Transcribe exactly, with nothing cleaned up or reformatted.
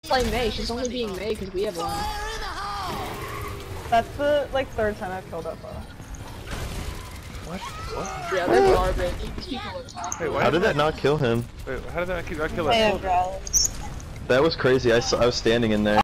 Play May. She's only being May because we have one. That's the like third time I've killed that bow. What? What? Yeah, they're garbage. Wait, why How did that not kill him? Wait, how did that not kill, not kill I that? have growls. That was crazy. I, saw, I was standing in there.